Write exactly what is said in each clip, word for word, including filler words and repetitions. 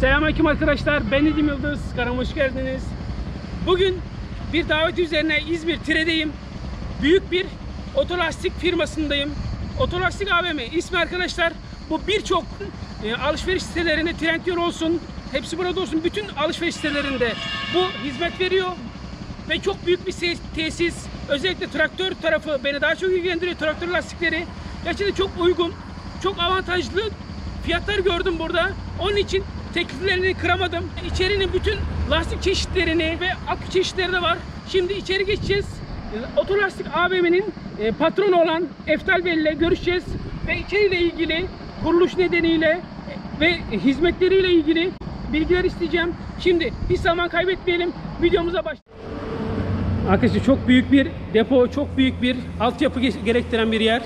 Selamünaleyküm arkadaşlar. Ben Nedim Yıldız. Kanalıma hoş geldiniz. Bugün bir davet üzerine İzmir Tire'deyim. Büyük bir otolastik firmasındayım. Otolastik A V M ismi arkadaşlar. Bu birçok e, alışveriş sitelerinde, Trendyol olsun, hepsi burada olsun. Bütün alışveriş sitelerinde bu hizmet veriyor. Ve çok büyük bir tesis. Özellikle traktör tarafı beni daha çok ilgilendiriyor. Traktör lastikleri gerçekten çok uygun, çok avantajlı fiyatlar gördüm burada. Onun için tekliflerini kıramadım. İçerinin bütün lastik çeşitlerini ve akü çeşitleri de var. Şimdi içeri geçeceğiz. Otolastik A V M'nin patronu olan Eftal Bey ile görüşeceğiz. Ve içeriyle ilgili kuruluş nedeniyle ve hizmetleriyle ilgili bilgiler isteyeceğim. Şimdi hiç zaman kaybetmeyelim. Videomuza başlayalım. Arkadaşlar çok büyük bir depo, çok büyük bir altyapı gerektiren bir yer.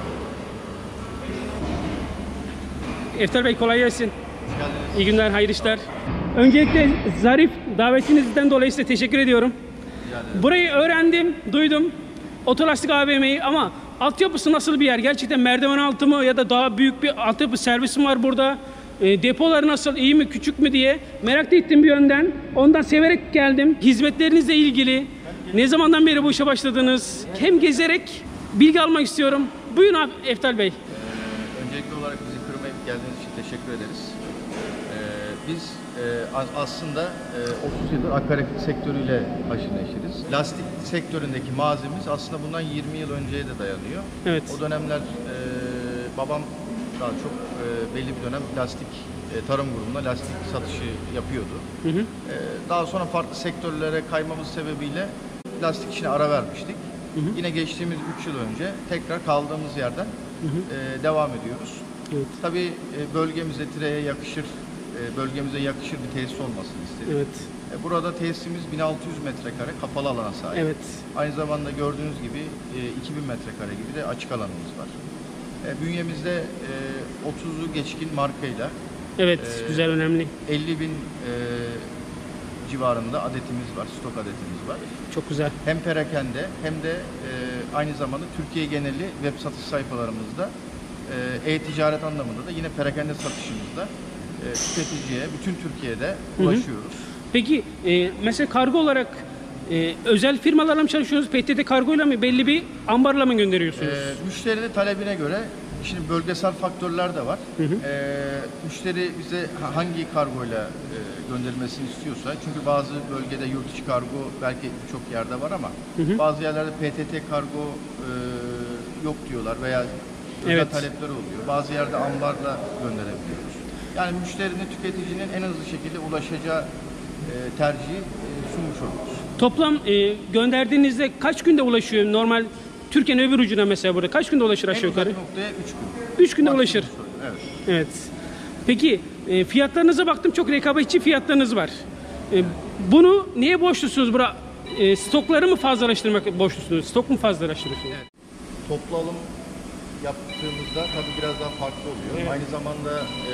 Eftal Bey kolay gelsin. İyi günler, hayırlı işler. Öncelikle zarif davetinizden dolayı size teşekkür ediyorum. Burayı öğrendim, duydum. Otolastik A V M'yi ama altyapısı nasıl bir yer? Gerçekten merdiven altı mı ya da daha büyük bir altyapı servisim var burada? E, depoları nasıl, iyi mi, küçük mü diye merak ettim bir yönden. Ondan severek geldim. Hizmetlerinizle ilgili ne zamandan beri bu işe başladınız? Hem gezerek bilgi almak istiyorum. Buyurun abi Eftal Bey. Ee, öncelikli olarak bizi kırmayıp geldiğiniz için teşekkür ederiz. Ee, biz e, aslında e, otuz yıldır akaryakıt sektörüyle haşır neşiriz. Lastik sektöründeki mazimiz aslında bundan yirmi yıl önceye de dayanıyor. Evet. O dönemler e, babam daha çok e, belli bir dönem lastik e, tarım grubunda lastik satışı yapıyordu. Hı hı. E, daha sonra farklı sektörlere kaymamız sebebiyle lastik işine ara vermiştik. Hı hı. Yine geçtiğimiz üç yıl önce tekrar kaldığımız yerden hı hı. E, devam ediyoruz. Evet. Tabii e, bölgemize, Tire'ye yakışır, e, bölgemize yakışır bir tesis olmasını istedik. Evet. E, burada tesisimiz bin altı yüz metrekare kapalı alana sahip. Evet. Aynı zamanda gördüğünüz gibi e, iki bin metrekare gibi de açık alanımız var. E, bünyemizde e, otuzu geçkin markayla evet, e, güzel, önemli. elli bin e, civarında adetimiz var, stok adetimiz var. Çok güzel. Hem perakende hem de e, aynı zamanda Türkiye geneli web satış sayfalarımızda e-ticaret anlamında da yine perakende satışımızda e, tüketiciye bütün Türkiye'de ulaşıyoruz. Hı hı. Peki e, mesela kargo olarak e, özel firmalarla mı çalışıyorsunuz? P T T kargoyla mı, belli bir ambarla mı gönderiyorsunuz? E, müşterinin talebine göre şimdi bölgesel faktörler de var. Hı hı. E, müşteri bize hangi kargoyla e, gönderilmesini istiyorsa, çünkü bazı bölgede yurt içi kargo belki birçok yerde var ama hı hı. bazı yerlerde P T T kargo e, yok diyorlar veya özel evet. talepler oluyor. Bazı yerde ambarla gönderebiliyoruz. Yani müşterinin, tüketicinin en hızlı şekilde ulaşacağı e, tercihi e, sunmuş oluyoruz. Toplam e, gönderdiğinizde kaç günde ulaşıyor? Normal Türkiye'nin öbür ucuna mesela burada kaç günde ulaşır aşağı yukarı? En uzak noktaya üç gün. üç günde ulaşır. Evet. Evet. Peki e, fiyatlarınıza baktım, çok rekabetçi fiyatlarınız var. E, bunu niye borçlusunuz? Bura e, stokları mı fazlalaştırmak borçlusunuz? Stok mu fazlalaştırıyorsunuz? Evet. Toplu alım yaptığımızda tabii biraz daha farklı oluyor. Evet. Aynı zamanda e,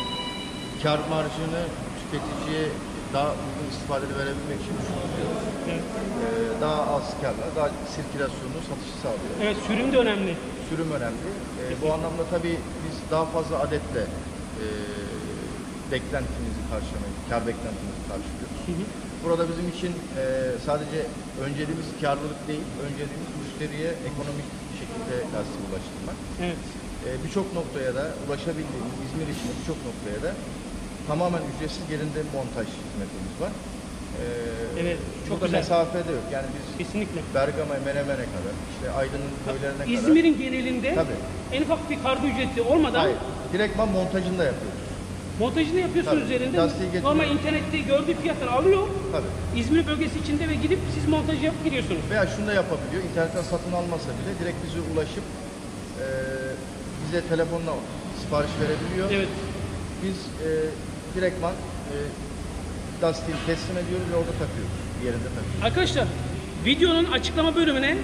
kar marjını tüketiciye daha uygun istifadeli verebilmek için düşünüyoruz. Evet. E, daha az karla, daha sirkülasyonlu satışı sağlıyor. Evet, sürüm de önemli. Sürüm önemli. E, bu anlamda tabii biz daha fazla adetle e, beklentimizi karşılamayı, kar beklentimizi karşılıyoruz. Hı hı. Burada bizim için e, sadece önceliğimiz karlılık değil, önceliğimiz müşteriye ekonomik şekilde lastik ulaştırmak. Evet. E, birçok noktaya da ulaşabildiğimiz, İzmir için birçok noktaya da tamamen ücretsiz yerinde montaj hizmetimiz var. E, evet, çok güzel. Mesafe de yok. Yani biz kesinlikle Bergama'ya, Menemen'e kadar, işte Aydın'ın köylerine İzmir'in kadar. İzmir'in genelinde tabii. En ufak bir kargo ücreti olmadan. Hayır, direktman montajını da yapıyoruz. Montajını yapıyorsunuz tabii, üzerinde. Normal internette gördüğü fiyattan alıyor. Tabii. İzmir bölgesi içinde ve gidip siz montaj yapıp gidiyorsunuz. Veya şunu da yapabiliyor. İnternetten satın almasa bile direkt bize ulaşıp e, bize telefonla sipariş verebiliyor. Evet. Biz e, direktman e, lastiği teslim ediyoruz ve orada takıyoruz. Yerinde takıyoruz. Arkadaşlar, videonun açıklama bölümüne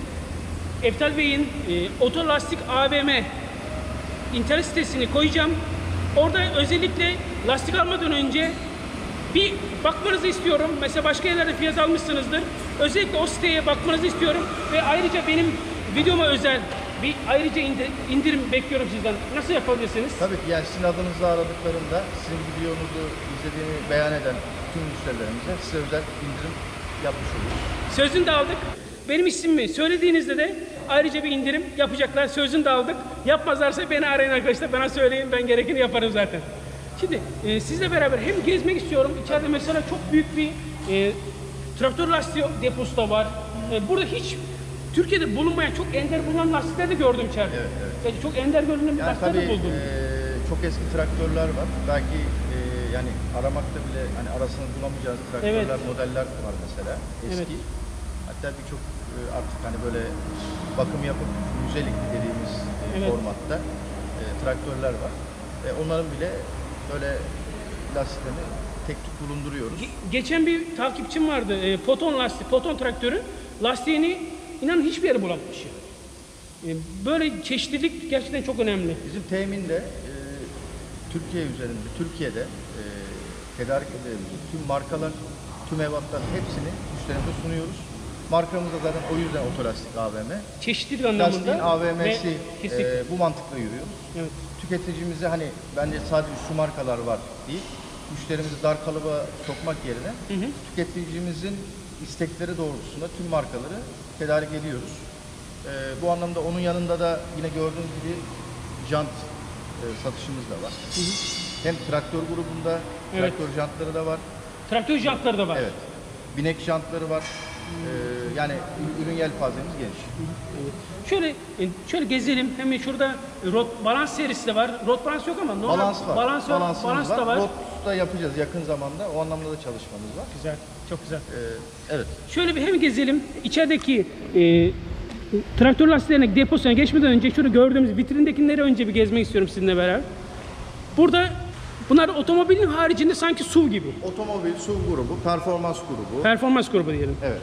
Eftal Bey'in e, Otolastik A V M internet sitesini koyacağım. Orada özellikle lastik almadan önce bir bakmanızı istiyorum. Mesela başka yerlerde fiyat almışsınızdır. Özellikle o siteye bakmanızı istiyorum. Ve ayrıca benim videoma özel bir ayrıca indir, indirim bekliyorum sizden. Nasıl yapabilirsiniz? Tabii ki yani sizin adınızı aradıklarında sizin videonuzu izlediğini beyan eden tüm müşterilerimize size özel indirim yapmış oluruz. Sözünü de aldık. Benim ismimi söylediğinizde de ayrıca bir indirim yapacaklar. Sözünü de aldık. Yapmazlarsa beni arayın arkadaşlar. Bana söyleyin, ben gerekeni yaparım zaten. Şimdi e, sizle beraber hem gezmek istiyorum. İçeride mesela çok büyük bir e, traktör lastiği deposu da var. E, burada hiç Türkiye'de bulunmayan, çok ender bulunan lastikler de gördüm içeride. Evet, evet. Yani çok ender görünen Yani lastikler tabii de buldum. e, çok eski traktörler var. Belki e, yani aramakta bile hani arasını bulamayacağınız traktörler, Evet. modeller var mesela eski. Evet. Hatta birçok e, artık hani böyle bakım yapıp yüzelik dediğimiz e, Evet. formatta e, traktörler var. E, onların bile böyle lastiklerini tek tük bulunduruyoruz. Ge- Geçen bir takipçim vardı. E, Foton lastik, Foton traktörü lastiğini inanın hiçbir yere bulamamış. E, böyle çeşitlilik gerçekten çok önemli. Bizim teminde e, Türkiye üzerinde, Türkiye'de e, tedarik edebileceğimiz tüm markalar, tüm ebatların hepsini müşterimize sunuyoruz. Markamız da zaten o yüzden Otolastik A V M. Çeşitlilik anlamında. Lastiğin A V M'si ve kesinlikle. e, bu mantıkla yürüyor. Evet. Tüketicimize hani bence sadece şu markalar var değil, müşterimizi dar kalıba sokmak yerine Hı hı. tüketicimizin istekleri doğrultusunda tüm markaları tedarik ediyoruz. Ee, bu anlamda onun yanında da yine gördüğünüz gibi jant e, satışımız da var. Hı hı. Hem traktör grubunda Evet. traktör jantları da var. Traktör jantları da var. Evet. Binek jantları var. Ee, yani ürün yelpazemiz geniş. Evet. Şöyle e, şöyle gezelim. Hemen şurada rot balans serisi de var. Rot balans yok ama normal Balans var. balans, Balansımız balans var. da var. Rot da yapacağız yakın zamanda. O anlamda da çalışmamız var. Güzel. Çok güzel. Ee, evet. Şöyle bir hem gezelim. İçerideki e, traktör lastiklerine deposuna geçmeden önce şunu gördüğümüz vitrindekileri önce bir gezmek istiyorum sizinle beraber. Burada bunlar otomobilin haricinde sanki S U V gibi. Otomobil, S U V grubu, performans grubu. Performans grubu diyelim. Evet.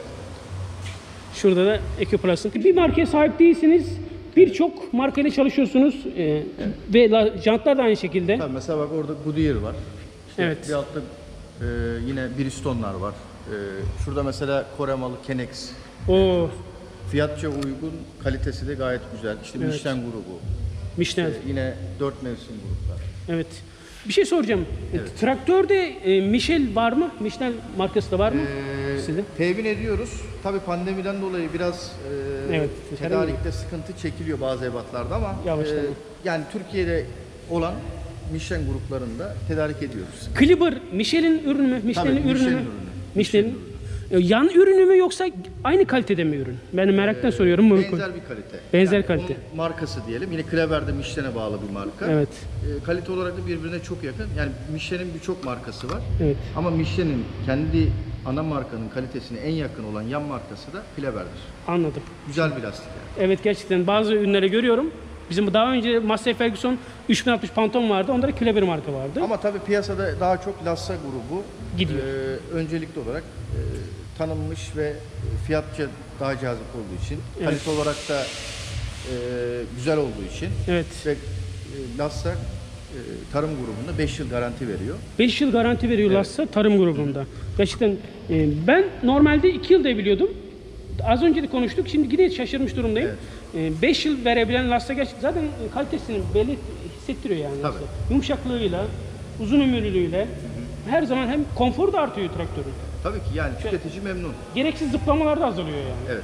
Şurada da Ekoplas'ın. Bir markaya sahip değilsiniz. Birçok markayla çalışıyorsunuz. E, ve la, jantlar da aynı şekilde. Tabii mesela bak orada Goodyear var. İşte Evet. bir altta e, yine Bristone'lar var. E, şurada mesela Kore malı Kenex. O Fiyatça uygun, kalitesi de gayet güzel. İşte Evet. Michelin grubu. Michelin. E, yine dört mevsim gruplar. Evet. Bir şey soracağım. Evet. Traktörde e, Michel var mı? Michelin markası da var mı? Ee, Sizde? temin ediyoruz. Tabii pandemiden dolayı biraz e, Evet, tedarikte sıkıntı çekiliyor bazı ebatlarda ama Yavaşlama. yani Türkiye'de olan Michelin gruplarında tedarik ediyoruz. Kliber Michelin ürünü mü? Michelin'in Tabii, ürünü Michelin mü? ürünü. Michelin. Michelin E, Yan ürünü mü yoksa aynı kalitede mi ürün? Ben meraktan soruyorum. bunu. Benzer bir kalite. Benzer Yani kalite. onun markası diyelim. Yine Kleber'de Michelin'e bağlı bir marka. Evet. E, kalite olarak da birbirine çok yakın. Yani Michelin'in birçok markası var. Evet. Ama Michelin'in kendi ana markanın kalitesine en yakın olan yan markası da Kleber'dir. Anladım. Güzel bir lastik yani. Evet, gerçekten bazı ürünleri görüyorum. Bizim daha önce Massey Ferguson üç bin altmış pantolon vardı. Onda da Kleber marka vardı. Ama tabii piyasada daha çok Lassa grubu Gidiyor. e, öncelikli olarak e, tanınmış ve fiyatça daha cazip olduğu için, Evet. kalite olarak da e, güzel olduğu için Evet. ve e, Lassa e, tarım grubunda beş yıl garanti veriyor. beş yıl garanti veriyorlarsa tarım grubunda. Gerçekten e, ben normalde iki yıl diye biliyordum. Az önce de konuştuk. Şimdi yine şaşırmış durumdayım. beş yıl verebilen Lassa gerçekten zaten kalitesini belli hissettiriyor yani. Tabii. Lassa. Yumuşaklığıyla, uzun ömürlülüğüyle her zaman hem konforu da artıyor traktörün. Tabii ki yani tüketici memnun. Gereksiz zıplamalar da azalıyor yani. Evet.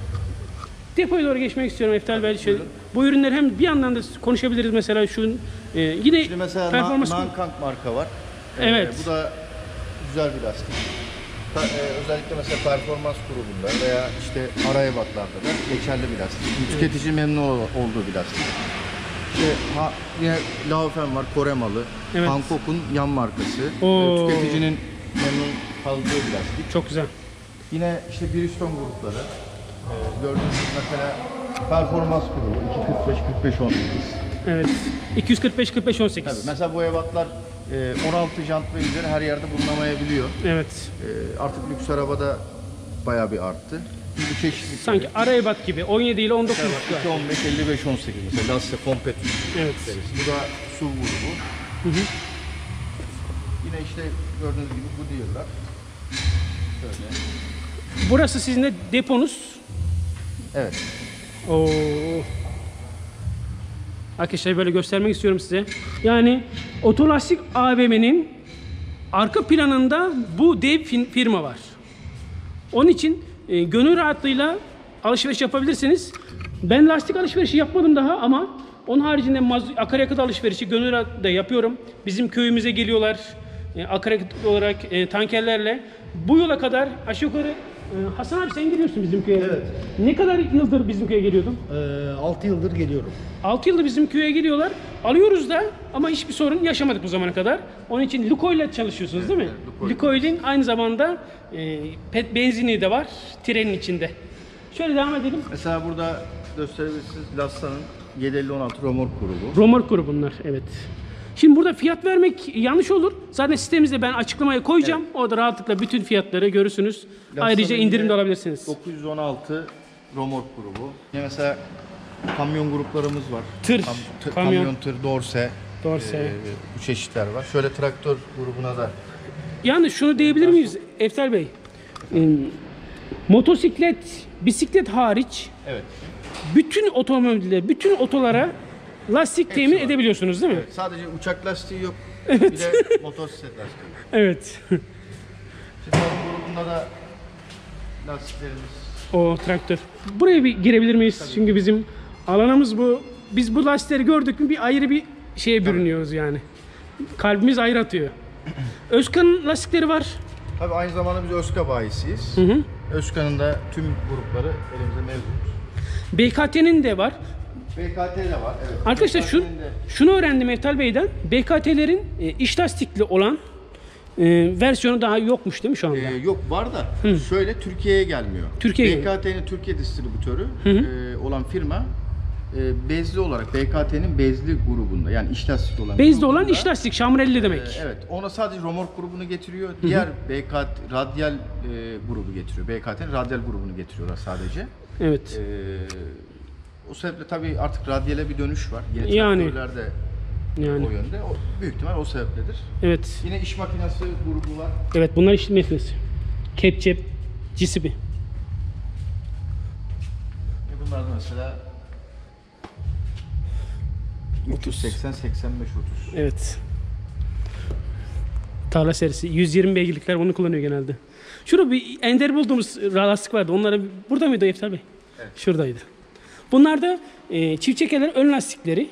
Depoya doğru geçmek istiyorum Eftal Bey. Şöyle, bu ürünler hem bir yandan da konuşabiliriz mesela şu e, yine Şimdi mesela performans. Na- Nankang marka var. E, Evet. bu da güzel bir lastik. Ta- e, özellikle mesela performans grubunda veya işte ara ebatlarda da geçerli bir lastik. Tüketici memnun ol- olduğu bir lastik. İşte ha, yine Laufen var, Kore malı. Evet. Hankook'un yan markası. Oo. E, tüketicinin memnun kaldığı bir lastik. Çok güzel. Yine işte Bridgestone grupları. E, gördüğünüz gibi mesela performans grubu iki kırk beş kırk beş on sekiz. Evet. iki yüz kırk beş kırk beş on sekiz. Tabii mesela bu ebatlar e, on altı jant ve üzeri her yerde bulunamayabiliyor. Evet. E, artık lüks arabada bayağı bir arttı. Bu çeşitli. Sanki ara ebat gibi on yedi ile on dokuz. iki on beş elli beş on sekiz mesela Lasse Competition Evet. serisi. Bu da S U V grubu. Hı hı. Yine işte gördüğünüz gibi bu diyorlar. Şöyle. Burası sizin de deponuz. Evet. Oo. Arkadaşlar böyle göstermek istiyorum size. Yani Otolastik A V M'nin arka planında bu dev firma var. Onun için e, gönül rahatlığıyla alışveriş yapabilirsiniz. Ben lastik alışverişi yapmadım daha ama onun haricinde maz- akaryakıt alışverişi gönül rahatlığıyla yapıyorum. Bizim köyümüze geliyorlar e, akaryakıt olarak e, tankerlerle. Bu yola kadar aşağı yukarı e, Hasan abi sen geliyorsun bizim köye. Evet. Ne kadar yıldır bizim köye geliyordun? altı yıldır geliyorum. altı yıldır bizim köye geliyorlar. Alıyoruz da ama hiçbir sorun yaşamadık bu zamana kadar. Onun için Lukoil ile çalışıyorsunuz değil mi? Evet, Lukoil. Lukoil'in aynı zamanda e, pet benzini de var trenin içinde. Şöyle devam edelim. Mesela burada gösterebilirsiniz Lassa'nın yedi elli on altı Romork grubu. Romork grubu bunlar, evet. Şimdi burada fiyat vermek yanlış olur. Zaten sitemizde ben açıklamaya koyacağım. Evet. Orada rahatlıkla bütün fiyatları görürsünüz. Lassa'nın Ayrıca indirim de yine alabilirsiniz. dokuz yüz on altı Romork grubu. Yine mesela kamyon gruplarımız var. Tır, Kam- tır- kamyon. kamyon, tır, dorse. Dorse. e, bu çeşitler var. Şöyle traktör grubuna da Yani şunu diyebilir miyiz Eftal Bey? Ee, motosiklet, bisiklet hariç evet. bütün otomobiller, bütün otolara lastik temin var. edebiliyorsunuz değil mi? Evet, sadece uçak lastiği yok. Bir de motosiklet lastiği. Evet. Şimdi onun grubunda da lastiklerimiz. O traktör. Buraya bir girebilir miyiz? Tabii. Çünkü bizim alanımız bu. Biz bu lastikleri gördük mü bir ayrı bir şeye bürünüyoruz yani. Kalbimiz ayrı atıyor. Özkan'ın lastikleri var. Tabii aynı zamanda biz Özka bayisiyiz. Hı hı. Özka'nın da tüm grupları elimizde mevcut. B K T'nin de var. B K T de var. Evet. Arkadaşlar şu, B K T'nin de- şunu öğrendim Eftal Bey'den. B K T'lerin e, iç lastikli olan e, versiyonu daha yokmuş değil mi şu anda? Ee, yok var da şöyle Türkiye'ye gelmiyor. Türkiye'ye B K T'nin Türkiye distribütörü e, olan firma e, bezli olarak B K T'nin bezli grubunda yani iç lastikli olan Bezli olan grubunda, iç lastik, şamrelli demek. e, evet ona sadece Romork grubunu getiriyor. Diğer B K T radyal e, grubu getiriyor. B K T'nin radyal grubunu getiriyorlar sadece. Evet. E, o sebeple tabii artık radyale bir dönüş var. Yeni Yani. traktörler de Yani. o yönde. O, büyük ihtimal o sebepledir. Evet. Yine iş makinesi grubu var. Evet bunlar iş makinesi. Kepçe, cisibi. E bunlar da mesela üç yüz seksen seksen beş otuz. Evet. Tarla serisi. yüz yirmi beygirlikler bunu kullanıyor genelde. Şurada bir ender bulduğumuz lastik vardı. Onlara burada mıydı Eftal Bey? Evet. Şuradaydı. Bunlar da e, çift çekerler ön lastikleri.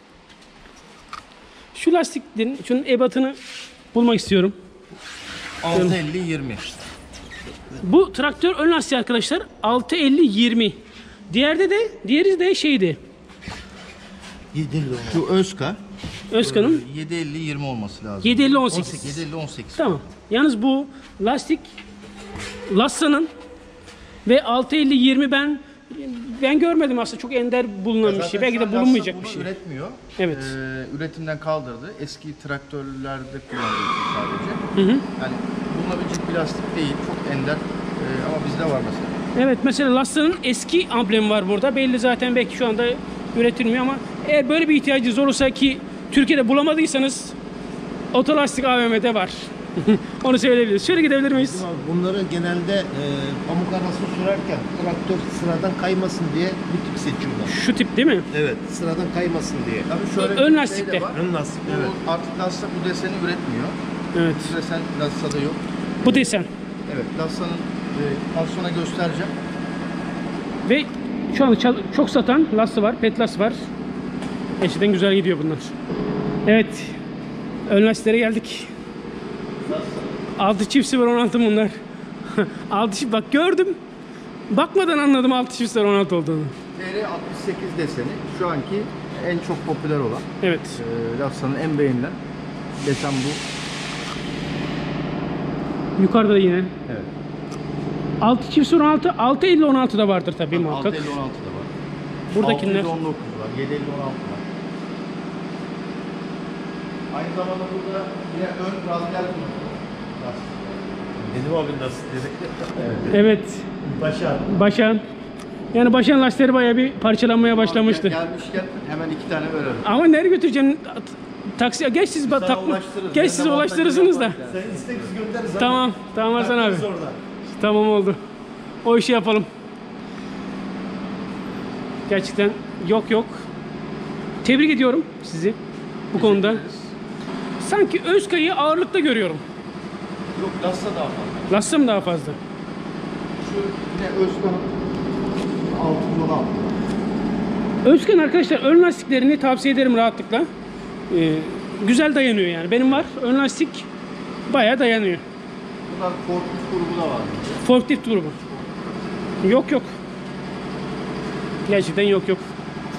Şu lastiklerin, şunun ebatını bulmak istiyorum. altı elli yirmi. Bu traktör ön lastiği arkadaşlar altı elli yirmi. Diğerde de, diğeri de şeydi. yedi elli on. Şu Özka Özkan'ın yedi elli yirmi olması lazım. yedi elli on sekiz. yedi elli on sekiz. Tamam. Yalnız bu lastik Lassa'nın ve altı elli yirmi ben ben görmedim aslında, çok ender bulunan bir şey. Belki de bulunmayacak bir şey. Üretmiyor. Evet. Ee, üretimden kaldırdı. Eski traktörlerde kullanılıyor sadece. Hı hı. Yani bulunabilecek bir lastik değil. Çok ender. Ee, ama bizde var mesela. Evet, mesela Lassa'nın eski amblemi var burada. Belli zaten, belki şu anda üretilmiyor ama eğer böyle bir ihtiyacınız olursa, ki Türkiye'de bulamadıysanız, Otolastik A V M'de var. Onu söyleyebiliriz. Şöyle gidebilir miyiz? Bunları genelde e, pamuk arası sürerken traktör sıradan kaymasın diye bir tip seçiyorlar. Şu tip değil mi? Evet. Sıradan kaymasın diye. Tabii şöyle Ön bir lastikte. Şey de var. Ön lastik. Bu Evet. Artık Lassa bu deseni üretmiyor. Evet. Bu desen Lassa'da yok. Bu desen. Evet. Lassa'nın e, az sonra göstereceğim. Ve şu anda çal- çok satan Lassa var, Petlas var. Gerçekten güzel gidiyor bunlar. Evet. Ön lastiklere geldik. altı çift sıfır on altı bunlar. altı çift, bak gördüm. Bakmadan anladım altı çift sıfır on altı olduğunu. T R altmış sekiz deseni şu anki en çok popüler olan. Evet. E, Lassa'nın en beğenilen desen bu. Yukarıda da yine. Evet. altı çift sıfır on altı, altı elli on altı da vardır tabii muhakkak. altı elli on altı da var. Buradakiler. altı yüz on dokuz var. yedi elli on altı var. Aynı zamanda burada yine ön radyal kullanılıyor. Dedim abi nasıl dedik. Evet. Başa. Başan. Yani Başan lastikleri bayağı bir parçalanmaya başlamıştı. Gelmişken hemen iki tane verelim. Ama nereye götüreceğim? Taksi, geç siz bak, Sana tak, ulaştırırız. geç Ben siz de ulaştırırsınız da. montajını yaparız Sen iste biz göndeririz abi. Tamam, tamam Hasan abi. Taktırırız orada. Tamam, oldu. O işi yapalım. Gerçekten yok yok. Tebrik ediyorum sizi bu konuda. ederiz. Sanki Özkay'ı ağırlıkta görüyorum. Yok, Lasta daha fazla. Lasta mı daha fazla? Şu yine Özkan'ın altı yolu altı. Özkan arkadaşlar ön lastiklerini tavsiye ederim rahatlıkla. Ee, güzel dayanıyor yani. Benim var. Ön lastik bayağı dayanıyor. Bunlar forklift grubu da var. Forklift grubu. Yok yok. Gerçekten yok yok.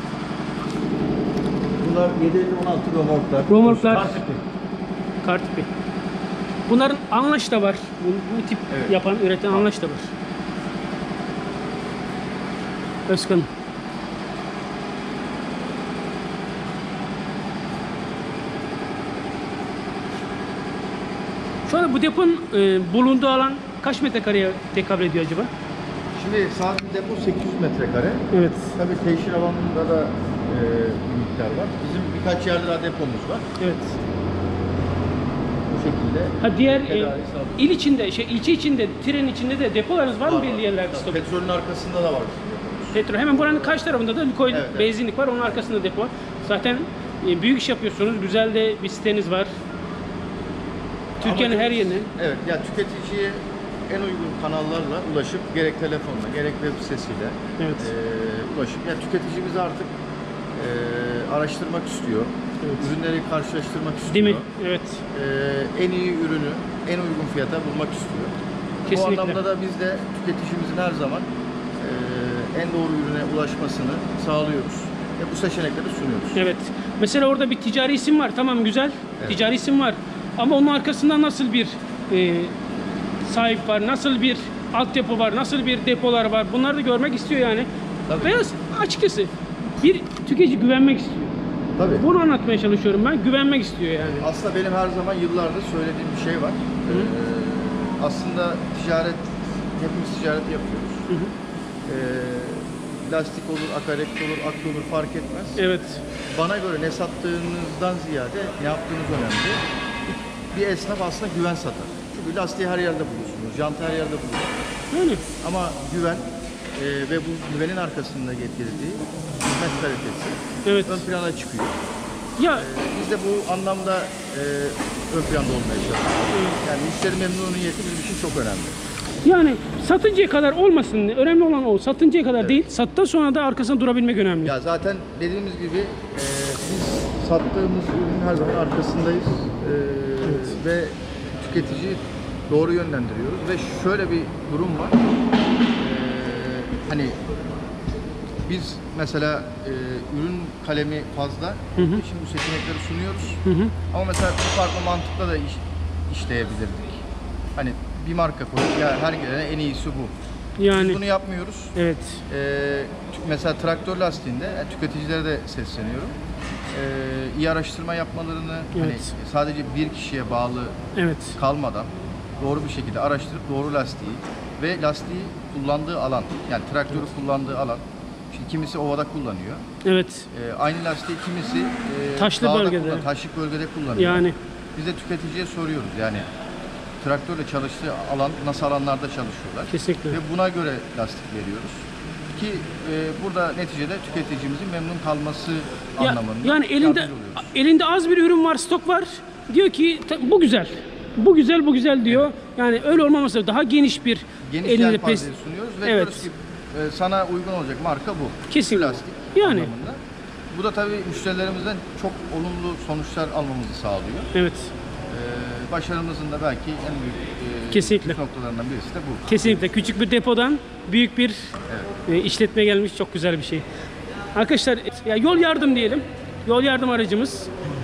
Bunlar yedi elli on altı romorklar. Romorklar. Kar tipi. Kar tipi. Bunların Anlaş da var. Bu, bu tip Evet. yapan, üreten Anlaş da var. Özkan. Şu anda bu deponun e, bulunduğu alan kaç metrekareye tekabül ediyor acaba? Şimdi sadece depo sekiz yüz metrekare. Evet. Tabii teşhir alanında da e, bir miktar var. Bizim birkaç yerde daha depomuz var. Evet. Bu şekilde. Ha diğer e, Tedarik sağlıyoruz. il içinde, şey ilçe içinde, tren içinde de depolarınız var mı belli yerlerde stok? Petrolün arkasında da var bizim depomuz. Petrol. Hemen buranın karşı tarafında da Lukoil Evet, evet. benzinlik var. Onun arkasında depo var. Zaten e, büyük iş yapıyorsunuz. Güzel de bir siteniz var. Türkiye'nin her Amacımız- yerine. Evet, ya tüketiciye en uygun kanallarla ulaşıp gerek telefonla gerek web sitesiyle Evet. e, ulaşıp ya tüketicimiz artık e, araştırmak istiyor. Evet. Ürünleri karşılaştırmak istiyor. Değil mi? Evet. E, en iyi ürünü en uygun fiyata bulmak istiyor. Kesinlikle. Bu anlamda da biz de tüketicimizin her zaman e, en doğru ürüne ulaşmasını sağlıyoruz. Ve bu seçenekleri sunuyoruz. Evet. Mesela orada bir ticari isim var. Tamam güzel. Evet. Ticari isim var. Ama onun arkasında nasıl bir e, sahip var, nasıl bir altyapı var, nasıl bir depolar var. Bunları da görmek istiyor yani. Tabii. Veya açıkçası bir tüketici güvenmek istiyor. Tabii. Bunu anlatmaya çalışıyorum ben. Güvenmek istiyor yani. Aslında benim her zaman yıllardır söylediğim bir şey var. Ee, aslında ticaret, hepimiz ticaret yapıyoruz. Hı hı. Ee, lastik olur, akaryakıt olur, akü olur fark etmez. Evet. Bana göre ne sattığınızdan ziyade ne yaptığınız önemli. Bir esnaf aslında güven satar. Çünkü lastiği her yerde bulursunuz, jantı her yerde bulursunuz. Yani Ama güven e, ve bu güvenin arkasında getirdiği hizmet kalitesi evet. ön plana çıkıyor. Ya Biz de bu anlamda e, ön planda olmaya çalışıyoruz. Yani müşteri memnuniyeti bizim için çok önemli. yani satıncaya kadar olmasın. Önemli olan o. Satıncaya kadar Evet. değil. Sattıktan sonra da arkasında durabilmek önemli. Ya zaten dediğimiz gibi e, biz sattığımız ürünün her zaman arkasındayız E, ve tüketici doğru yönlendiriyoruz ve şöyle bir durum var. E, hani biz mesela e, ürün kalemi fazla, Hı hı. şimdi bu seçenekleri sunuyoruz. Hı hı. Ama mesela bu farklı mantıkla da iş, işleyebilirdik. Hani bir marka koyup ya her gelene en iyisi bu. Biz Yani bunu yapmıyoruz. evet. Ee, tü- mesela traktör lastiğinde yani tüketicilere de sesleniyorum. Ee, iyi araştırma yapmalarını hani Evet. sadece bir kişiye bağlı Evet. kalmadan doğru bir şekilde araştırıp doğru lastiği ve lastiği kullandığı alan yani traktörü kullandığı alan. Şimdi kimisi ovada kullanıyor. Evet. Ee, aynı lastiği kimisi e, Taşlı dağda bölgede. kullan- taşlık bölgede kullanıyor. Yani Biz de tüketiciye soruyoruz yani traktörle çalıştığı alan nasıl alanlarda çalışıyorlar. kesinlikle. Ve buna göre lastik veriyoruz. Ki e, burada neticede tüketicimizin memnun kalması Ya, anlamında yani elinde yardımcı oluyoruz. elinde az bir ürün var, stok var. Diyor ki "Ta- bu güzel. Bu güzel, bu güzel" diyor. Yani öyle olmaması daha geniş bir Geniş elinde yelpazeyi pes- sunuyoruz ve Evet. diyoruz ki e, sana uygun olacak marka bu. Kesinlikle. Şu lastik Yani. anlamında. Bu da tabii müşterilerimizden çok olumlu sonuçlar almamızı sağlıyor. Evet. E, başarımızın da belki en büyük e, Kesinlikle. noktalarından birisi de bu. Kesinlikle küçük bir depodan büyük bir e, işletme gelmiş, çok güzel bir şey. Arkadaşlar ya yol yardım diyelim. Yol yardım aracımız.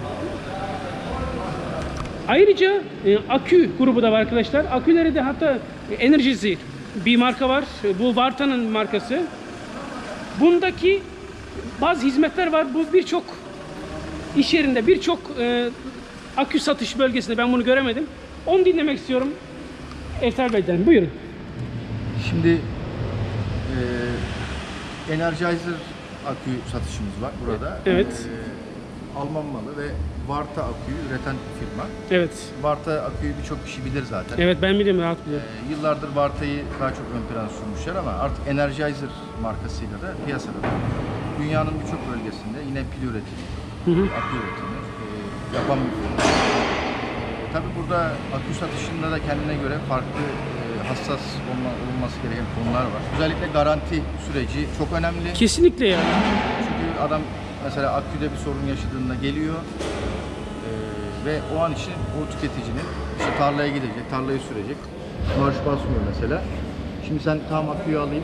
Ayrıca e, akü grubu da var arkadaşlar. Aküleri de hatta Enerjisi bir marka var. E, Bu Varta'nın markası. Bundaki bazı hizmetler var. Bu birçok iş yerinde, birçok e, akü satış bölgesinde ben bunu göremedim. Onu dinlemek istiyorum. Efter Bey'den. Buyurun. Şimdi e, Energizer akü satışımız var burada. Evet. E, Alman malı ve Varta aküyü üreten firma. Evet. Varta aküyü birçok kişi bilir zaten. Evet ben biliyorum, rahat E, biliyorum. yıllardır Varta'yı daha çok ön plana sürmüşler ama artık Energizer markasıyla da piyasada da dünyanın birçok bölgesinde yine pil üretimi, Hı hı. Akü üretimi e, yapan bir firma. E, tabii burada akü satışında da kendine göre farklı e, hassas olma, olması gereken konular var. Özellikle garanti süreci çok önemli. Kesinlikle yani. Çünkü adam mesela aküde bir sorun yaşadığında geliyor e, ve o an için o tüketicinin işte tarlaya gidecek, tarlayı sürecek. Marş basmıyor mesela. Şimdi sen tam aküyü alayım,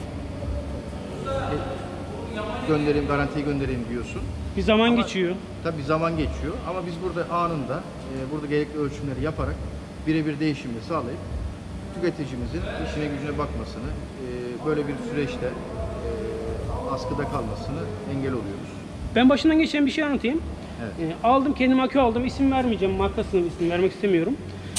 e, göndereyim, garantiye göndereyim diyorsun. Bir zaman Ama geçiyor. Tabii zaman geçiyor ama biz burada anında e, burada gerekli ölçümleri yaparak birebir değişimini sağlayıp tüketicimizin işine gücüne bakmasını, e, böyle bir süreçte e, askıda kalmasını engel oluyoruz. Ben başından geçen bir şey anlatayım. Evet. E, aldım, kendim akü aldım. İsim vermeyeceğim, markasını isim vermek istemiyorum.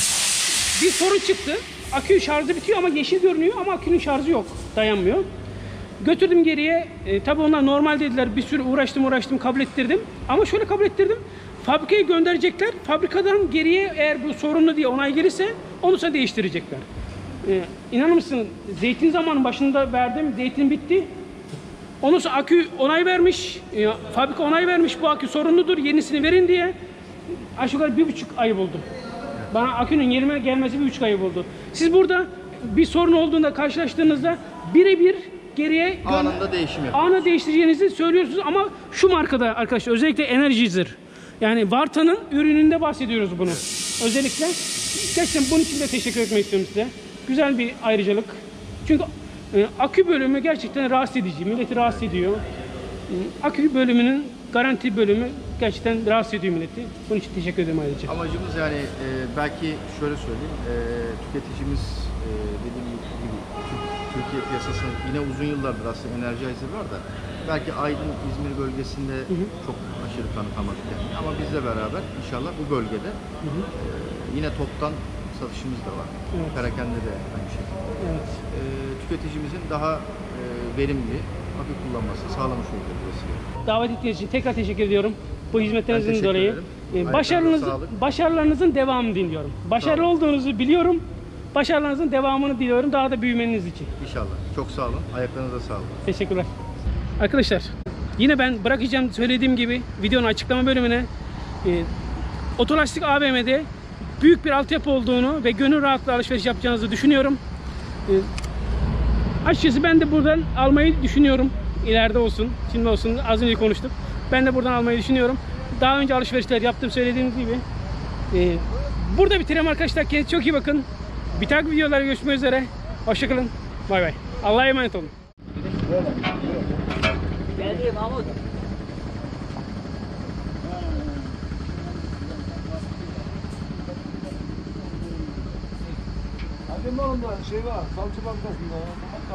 Bir sorun çıktı. Akü şarjı bitiyor ama yeşil görünüyor ama akünün şarjı yok. Dayanmıyor. Götürdüm geriye. E, tabii onlar normal dediler. Bir sürü uğraştım uğraştım kabul ettirdim. Ama şöyle kabul ettirdim. Fabrikaya gönderecekler. Fabrikadan geriye eğer bu sorunlu diye onay gelirse onu sonra değiştirecekler. E, inanır mısın? Zeytin zamanı başında verdim. Zeytin bitti. Ondan sonra akü onay vermiş. E, fabrika onay vermiş. Bu akü sorunludur. Yenisini verin diye. Aşağı yukarı bir buçuk ay buldu. Bana akünün yerime gelmesi bir buçuk ay buldu. Siz burada bir sorun olduğunda karşılaştığınızda birebir geriye gö- Anında değişim yapıyoruz. anında değiştireceğinizi söylüyorsunuz ama şu markada arkadaşlar özellikle Energizer. Yani Varta'nın ürününde bahsediyoruz bunu. Özellikle gerçekten bunun için de teşekkür etmek istiyorum size. Güzel bir ayrıcalık. Çünkü e, akü bölümü gerçekten rahatsız edici. Milleti rahatsız ediyor. E, akü bölümünün garanti bölümü gerçekten rahatsız ediyor milleti. Bunun için teşekkür ederim ayrıca. Amacımız yani e, belki şöyle söyleyeyim, e, tüketicimiz e, dediğim gibi Tür- Türkiye piyasasında yine uzun yıllardır aslında Energizer var da belki Aydın, İzmir bölgesinde Hı hı. çok aşırı tanıtamadık yani. Ama bizle beraber inşallah bu bölgede Hı hı. e, yine toptan satışımız da var. Evet. Perakende de aynı şekilde. Evet. E, tüketicimizin daha e, verimli akü kullanması sağlamış oluyor vesile. Davet ettiğiniz için tekrar teşekkür ediyorum. Bu Ben hizmetlerinizin teşekkür dolayı. ederim. Ee, Ayaklarınıza Başarınız, sağlık. başarılarınızın devamını diliyorum. Başarılı Sağ olun. olduğunuzu biliyorum. Başarılarınızın devamını diliyorum. Daha da büyümeniz için. İnşallah. Çok sağ olun. Ayaklarınıza sağlık. Teşekkürler. Arkadaşlar yine ben bırakacağım söylediğim gibi videonun açıklama bölümüne e, Otolastik A V M'de büyük bir altyapı olduğunu ve gönül rahatlığı alışveriş yapacağınızı düşünüyorum. E, açıkçası ben de buradan almayı düşünüyorum. İleride olsun, şimdi olsun, az önce konuştuk. Ben de buradan almayı düşünüyorum. Daha önce alışverişler yaptım söylediğim gibi. E, burada bitireyim arkadaşlar. Kendinize çok iyi bakın. Bir takip videolarda görüşmek üzere. Hoşçakalın. Bay bay. Allah'a emanet olun. Geldi Mahmut. Hadi oğlum da şey var, Savcı Bankası'nda.